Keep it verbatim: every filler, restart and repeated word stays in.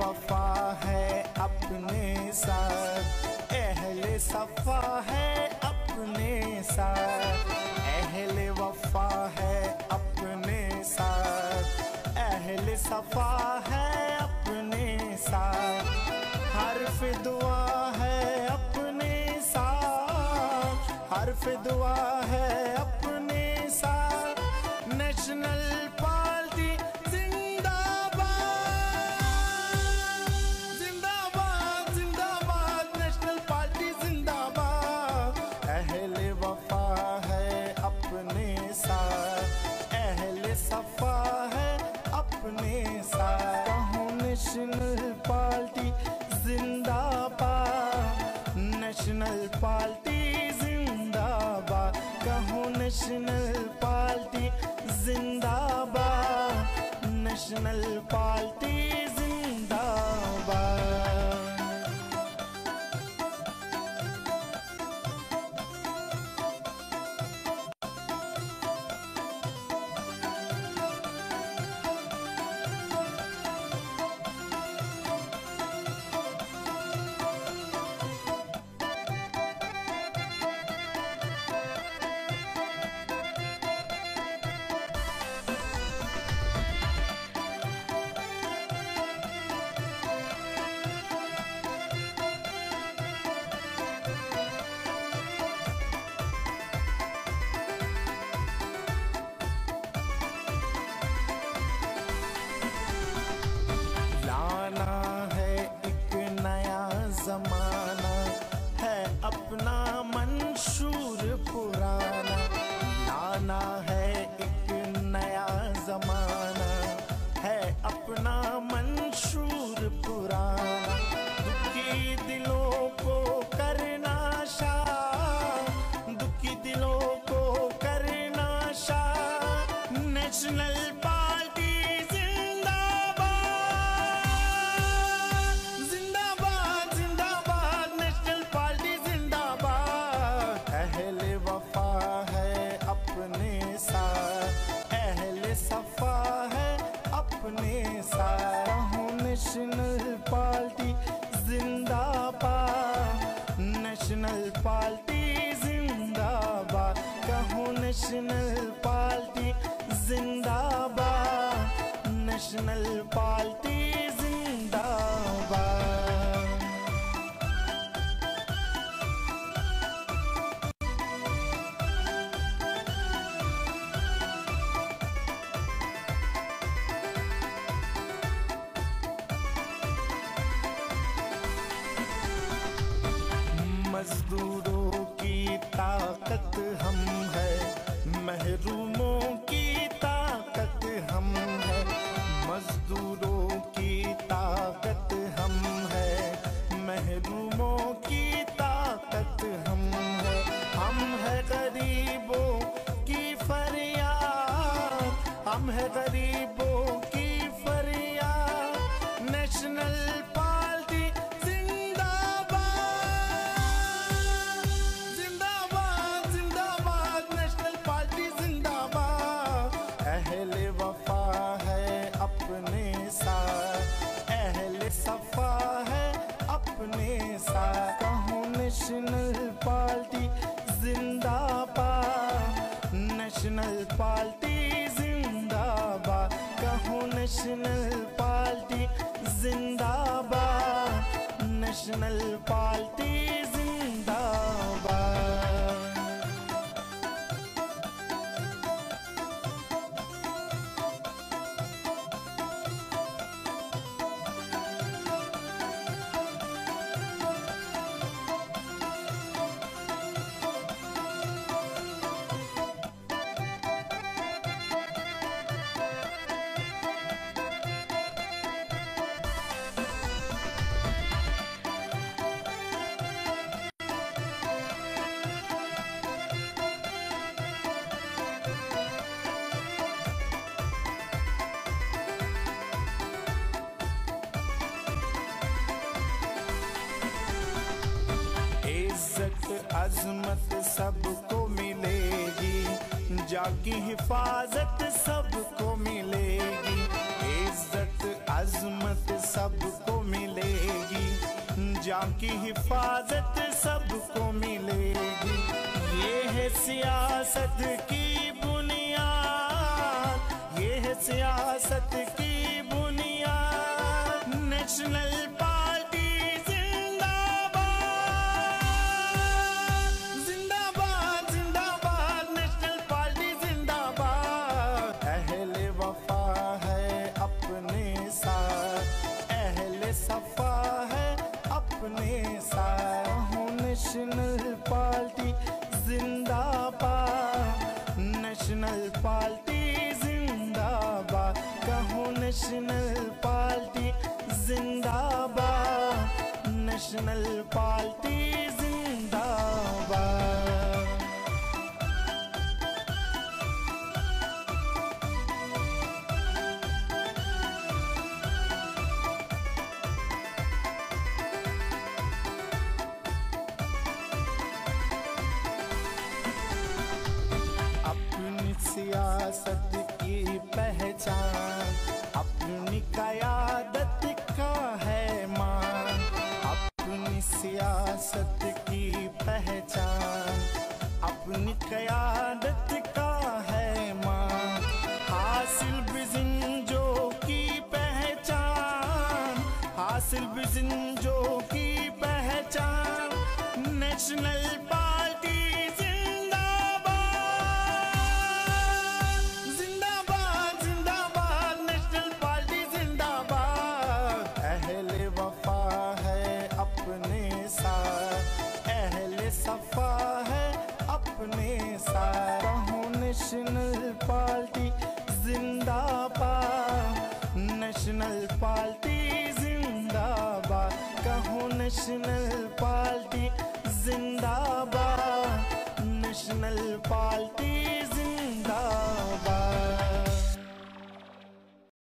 वफा है अपने साथ, अहले सफा है अपने साथ, अहले वफा है अपने साथ, अहले सफा है अपने साथ, हर्फ दुआ है अपने साथ, हर्फ दुआ है अपने साथ, नेशनल पार्टी सफा है अपने साथ। कहूँ नेशनल पार्टी जिंदाबाद, नेशनल पार्टी जिंदाबाद, कहूँ नेशनल पार्टी जिंदाबाद, नेशनल पार्टी जिंदाबाद। ज़माना है अपना मंशूर पुराना, लाना है एक नया ज़माना है अपना मंशूर पुराना, दुखी दिलों को करना शाह, दुखी दिलों को करना शाह, नेशनल पार्टी अपने साथ, अहले सफा है अपने साथ। कहूँ नेशनल पार्टी जिंदाबाद, नेशनल पार्टी जिंदाबाद, कहूँ नेशनल पार्टी जिंदाबाद, नेशनल पार्टी जिंदाबाद। मजदूरों की ताकत हम है, महरूमों की ताकत हम है, मजदूरों की ताकत हम है, महरूमों की ताकत हम है, हम है गरीबों की फरियाद, हम है गरीबों की फरियाद, नेशनल पार्टी अहले वफा है अपने साथ, अहले सफा है अपने साथ। कहूँ नेशनल पार्टी जिंदाबाद, नेशनल पार्टी जिंदाबाद, कहूँ नेशनल पार्टी जिंदाबाद, नेशनल पार्टी जिंदाबाद। इज्जत अजमत सबको मिलेगी, जाकी हिफाजत सबको मिलेगी, इज्जत अजमत सबको मिलेगी, जान की हिफाजत सबको मिलेगी। ये है सियासत की बुनियाद, ये है सियासत की बुनियाद। नेशनल पार्टी जिंदाबाद, जिंदाबाद जिंदाबाद, नेशनल पार्टी जिंदाबाद। अहले वफा है अपने साथ, अहले सफा है अपने साथ। नेशनल पार्टी जिंदाबाद, नेशनल पार्टी जिंदाबाद। कहो नेशनल पार्टी जिंदाबाद, नेशनल पार्टी जिंदाबाद। सियासत की पहचान अपनी क़यादत का है मान, अपनी सियासत की पहचान अपनी क़यादत का है मान। हासिल बिज़िंजो की पहचान, हासिल बिज़िंजो की पहचान। नेशनल पार्टी सफा है अपने साथ। कहो नेशनल पार्टी जिंदाबाद, नेशनल पार्टी जिंदाबाद। कहो नेशनल पार्टी जिंदाबाद, नेशनल पार्टी